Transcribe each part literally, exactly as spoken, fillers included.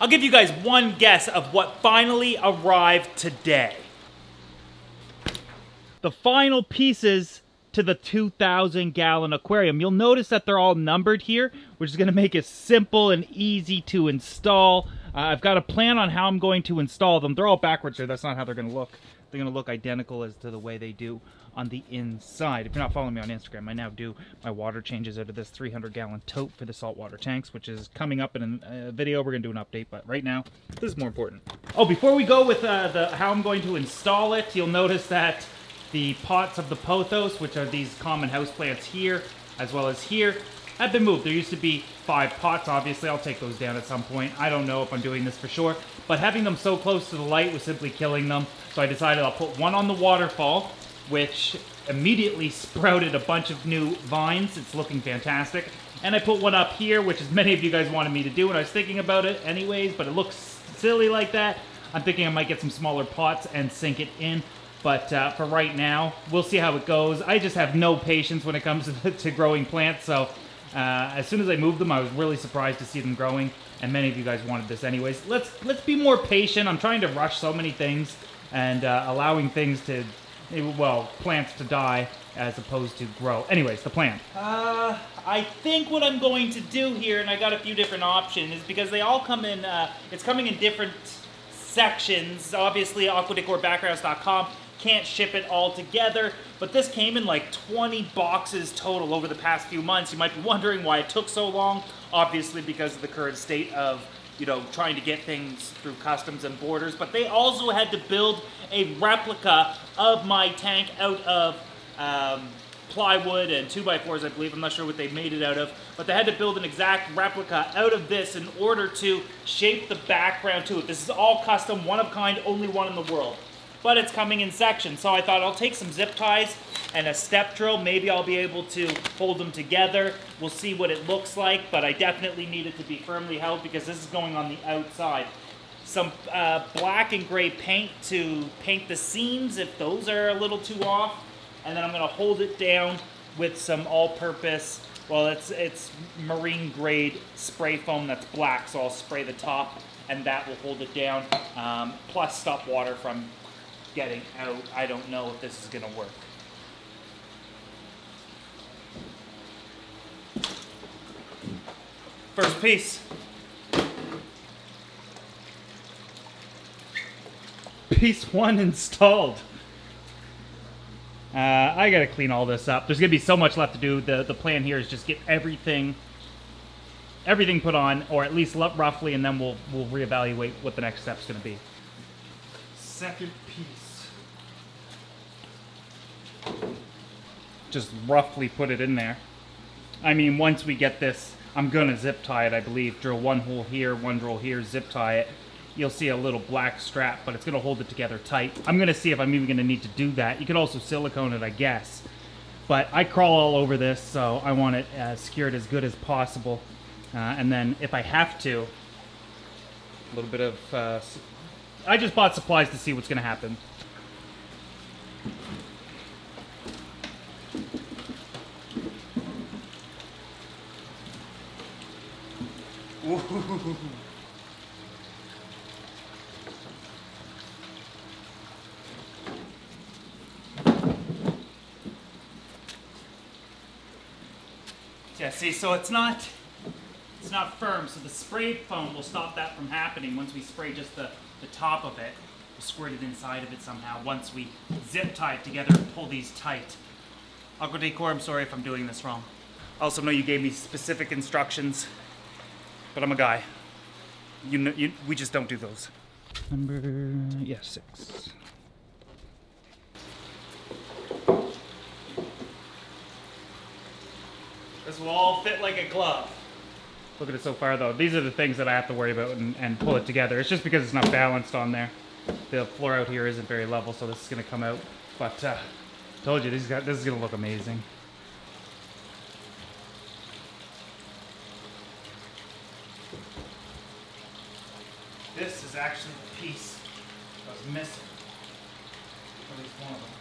I'll give you guys one guess of what finally arrived today. The final pieces to the two thousand gallon aquarium. You'll notice that they're all numbered here, which is going to make it simple and easy to install. Uh, I've got a plan on how I'm going to install them. They're all backwards here. That's not how they're going to look. They're going to look identical as to the way they do on the inside. If you're not following me on Instagram, I now do my water changes out of this three hundred gallon tote for the saltwater tanks, which is coming up in a video. We're going to do an update, but right now, this is more important. Oh, before we go with uh, the how I'm going to install it, you'll notice that the pots of the pothos, which are these common houseplants here, as well as here, have been moved. There used to be five pots, obviously. I'll take those down at some point. I don't know if I'm doing this for sure, but having them so close to the light was simply killing them. So I decided I'll put one on the waterfall, which immediately sprouted a bunch of new vines. It's looking fantastic. And I put one up here, which as many of you guys wanted me to do, and I was thinking about it anyways, but it looks silly like that. I'm thinking I might get some smaller pots and sink it in. But uh, for right now, we'll see how it goes. I just have no patience when it comes to, to growing plants, so uh, as soon as I moved them, I was really surprised to see them growing, and many of you guys wanted this anyways. Let's let's be more patient. I'm trying to rush so many things and uh, allowing things to, well, plants to die as opposed to grow. Anyways, the plan. Uh, I think what I'm going to do here, and I got a few different options, is because they all come in, uh, it's coming in different sections. Obviously, aqua decor backgrounds dot com can't ship it all together, but this came in like twenty boxes total over the past few months. You might be wondering why it took so long. Obviously because of the current state of, you know, trying to get things through customs and borders, but they also had to build a replica of my tank out of um, plywood and two by fours, I believe. I'm not sure what they made it out of, but they had to build an exact replica out of this in order to shape the background to it. This is all custom, one of kind, only one in the world. But it's coming in sections, so I thought I'll take some zip ties and a step drill. Maybe I'll be able to hold them together. We'll see what it looks like, but I definitely need it to be firmly held because this is going on the outside. Some uh, black and gray paint to paint the seams if those are a little too off. And then I'm gonna hold it down with some all-purpose, well, it's, it's marine grade spray foam that's black, so I'll spray the top and that will hold it down, um, plus stop water from getting out. I don't know if this is gonna work. First piece. Piece one installed. Uh, I gotta clean all this up. There's gonna be so much left to do. The, the plan here is just get everything everything put on, or at least roughly, and then we'll, we'll reevaluate what the next step's gonna be. Second piece. Just roughly put it in there. I mean, once we get this, I'm gonna zip tie it, I believe. Drill one hole here, one hole here, zip tie it. You'll see a little black strap, but it's gonna hold it together tight. I'm gonna see if I'm even gonna need to do that. You could also silicone it, I guess. But I crawl all over this, so I want it uh, secured as good as possible. Uh, and then if I have to, a little bit of, uh, I just bought supplies to see what's gonna happen. Ooh. Yeah, see, so it's not, it's not firm, so the spray foam will stop that from happening once we spray just the, the top of it. We'll squirt it inside of it somehow once we zip tie it together and pull these tight. Aqua Decor, I'm sorry if I'm doing this wrong. I also know you gave me specific instructions, but I'm a guy. You know, you, we just don't do those. Number, yeah, six. This will all fit like a glove. Look at it so far though. These are the things that I have to worry about and, and pull it together. It's just because it's not balanced on there. The floor out here isn't very level, so this is gonna come out. But uh, told you, this is, this is gonna look amazing. This is actually the piece I was missing. At least one of them.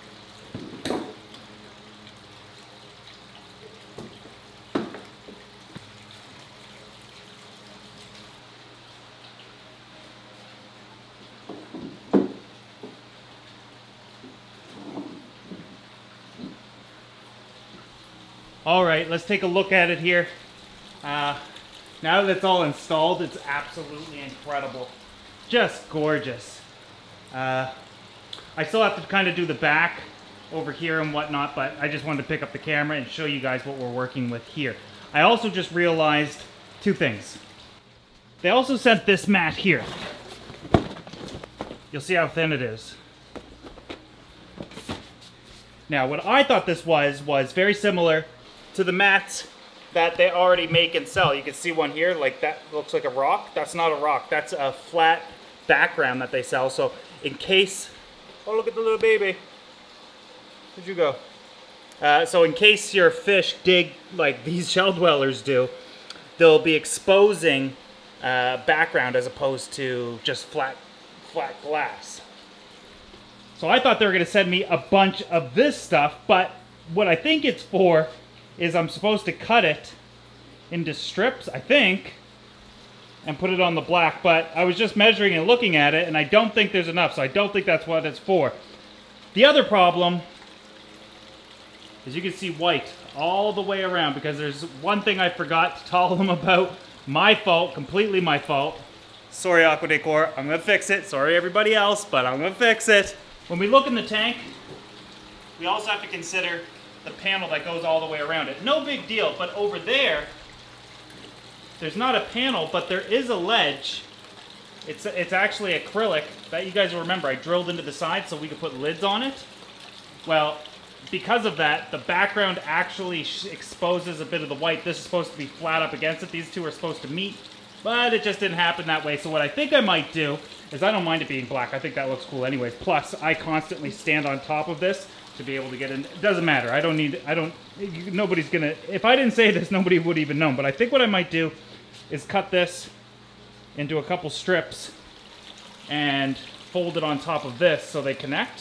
No. All right, let's take a look at it here. Uh, now that it's all installed, it's absolutely incredible. Just gorgeous. Uh, I still have to kind of do the back over here and whatnot, but I just wanted to pick up the camera and show you guys what we're working with here. I also just realized two things. They also sent this mat here. You'll see how thin it is. Now, what I thought this was, was very similar to the mats that they already make and sell. You can see one here, like that looks like a rock. That's not a rock, that's a flat background that they sell. So in case, oh look at the little baby. Where'd you go? Uh, so in case your fish dig like these shell dwellers do, they'll be exposing uh, background as opposed to just flat, flat glass. So I thought they were gonna send me a bunch of this stuff, but what I think it's for is I'm supposed to cut it into strips, I think, and put it on the black, but I was just measuring and looking at it, and I don't think there's enough, so I don't think that's what it's for. The other problem is you can see white all the way around, because there's one thing I forgot to tell them about. My fault, completely my fault. Sorry, Aqua Decor, I'm gonna fix it. Sorry everybody else, but I'm gonna fix it. When we look in the tank, we also have to consider the panel that goes all the way around it. No big deal, but over there, there's not a panel, but there is a ledge. It's, it's actually acrylic that you guys will remember I drilled into the side so we could put lids on it. Well, because of that, the background actually exposes a bit of the white. This is supposed to be flat up against it. These two are supposed to meet, but it just didn't happen that way. So what I think I might do is, I don't mind it being black. I think that looks cool anyways. Plus, I constantly stand on top of this to be able to get in. It doesn't matter. I don't need, I don't, nobody's gonna, if I didn't say this, nobody would even know. But I think what I might do is cut this into a couple strips and fold it on top of this so they connect,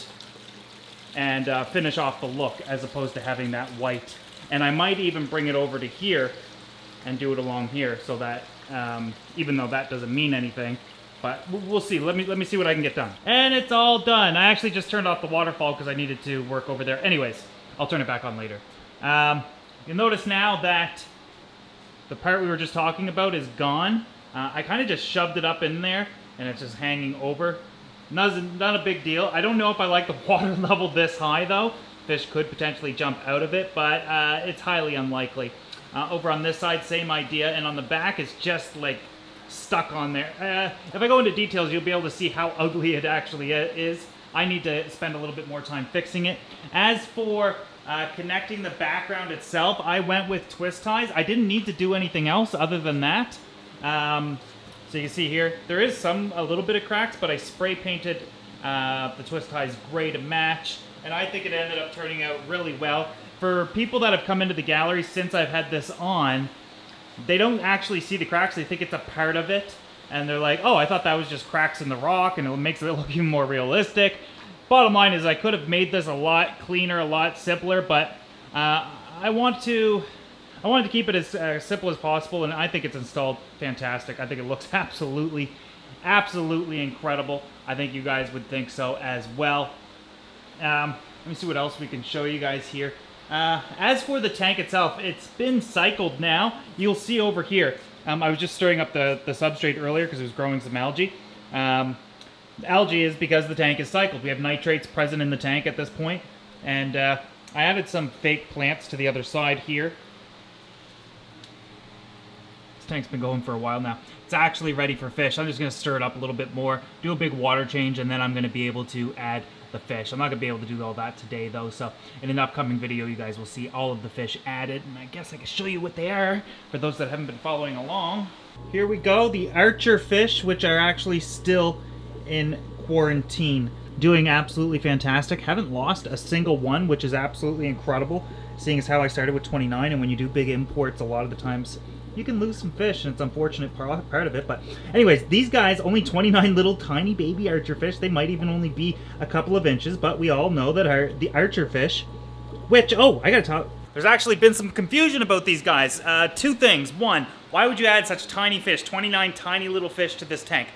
and uh, finish off the look as opposed to having that white. And I might even bring it over to here and do it along here so that, um, even though that doesn't mean anything, but we'll see. Let me let me see what I can get done. And it's all done. I actually just turned off the waterfall because I needed to work over there. Anyways, I'll turn it back on later. Um, you'll notice now that the part we were just talking about is gone. Uh, I kind of just shoved it up in there and it's just hanging over. Not, not a big deal. I don't know if I like the water level this high though. Fish could potentially jump out of it, but uh, it's highly unlikely. Uh, over on this side, same idea, and on the back, it's just like stuck on there. Uh, if I go into details, you'll be able to see how ugly it actually is. I need to spend a little bit more time fixing it. As for uh, connecting the background itself, I went with twist ties. I didn't need to do anything else other than that. Um, so you can see here, there is some, a little bit of cracks, but I spray painted uh, the twist ties gray to match, and I think it ended up turning out really well. For people that have come into the gallery since I've had this on, they don't actually see the cracks. They think it's a part of it. And they're like, oh, I thought that was just cracks in the rock, and it makes it look even more realistic. Bottom line is I could have made this a lot cleaner, a lot simpler, but uh, I want to... I wanted to keep it as uh, simple as possible, and I think it's installed fantastic. I think it looks absolutely, absolutely incredible. I think you guys would think so as well. Um, let me see what else we can show you guys here. Uh, as for the tank itself, it's been cycled now. You'll see over here. Um, I was just stirring up the, the substrate earlier because it was growing some algae. Um, algae is because the tank is cycled. We have nitrates present in the tank at this point. And uh, I added some fake plants to the other side here. This tank's been going for a while now. It's actually ready for fish. I'm just going to stir it up a little bit more, do a big water change, and then I'm going to be able to add the fish. I'm not going to be able to do all that today though, so in an upcoming video you guys will see all of the fish added, and I guess I can show you what they are for those that haven't been following along. Here we go, the Archer fish, which are actually still in quarantine. Doing absolutely fantastic. Haven't lost a single one, which is absolutely incredible, seeing as how I started with twenty-nine, and when you do big imports, a lot of the times you can lose some fish, and it's unfortunate part of it. But anyways, these guys, only twenty-nine little tiny baby archer fish. They might even only be a couple of inches, but we all know that our the archer fish, which, oh, I gotta talk. There's actually been some confusion about these guys. Uh, two things. One, why would you add such tiny fish, twenty-nine tiny little fish to this tank?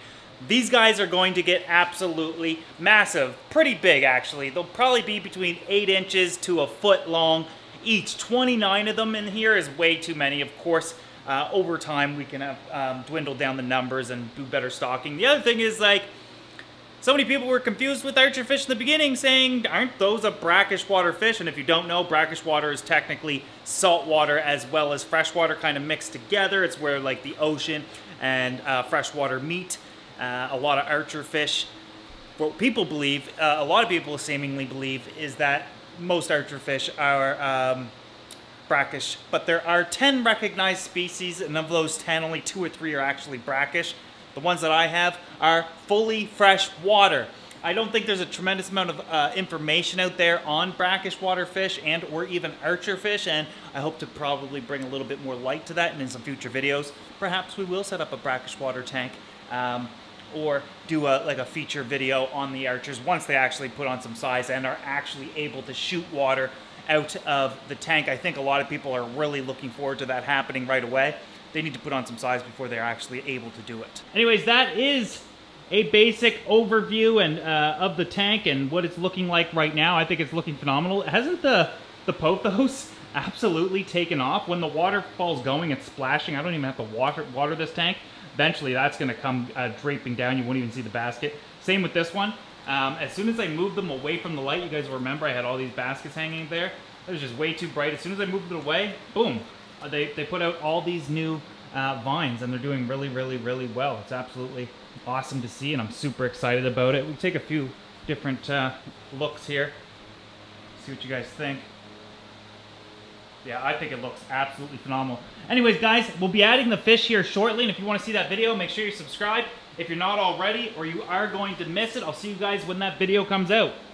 These guys are going to get absolutely massive, pretty big actually. They'll probably be between eight inches to a foot long each. twenty-nine of them in here is way too many. Of course, uh, over time we can have, um, dwindle down the numbers and do better stocking. The other thing is, like, so many people were confused with archerfish in the beginning, saying, aren't those a brackish water fish? And if you don't know, brackish water is technically salt water as well as freshwater kind of mixed together. It's where like the ocean and uh, freshwater meet. Uh, a lot of archerfish, what people believe, uh, a lot of people seemingly believe, is that most archerfish are um, brackish. But there are ten recognized species, and of those ten, only two or three are actually brackish. The ones that I have are fully fresh water. I don't think there's a tremendous amount of uh, information out there on brackish water fish and or even archerfish, and I hope to probably bring a little bit more light to that, and in some future videos, perhaps we will set up a brackish water tank um, or do a, like a feature video on the archers once they actually put on some size and are actually able to shoot water out of the tank. I think a lot of people are really looking forward to that happening right away. They need to put on some size before they're actually able to do it. Anyways, that is a basic overview and uh, of the tank and what it's looking like right now. I think it's looking phenomenal. Hasn't the, the pothos absolutely taken off? When the waterfall's going, it's splashing. I don't even have to water, water this tank. Eventually, that's gonna come uh, draping down. You won't even see the basket. Same with this one. Um, as soon as I moved them away from the light, you guys will remember I had all these baskets hanging there. It was just way too bright. As soon as I moved it away, boom. They, they put out all these new uh, vines, and they're doing really, really, really well. It's absolutely awesome to see, and I'm super excited about it. We'll take a few different uh, looks here, see what you guys think. Yeah, I think it looks absolutely phenomenal. Anyways, guys, we'll be adding the fish here shortly, and if you want to see that video, make sure you subscribe if you're not already, or you are going to miss it. I'll see you guys when that video comes out.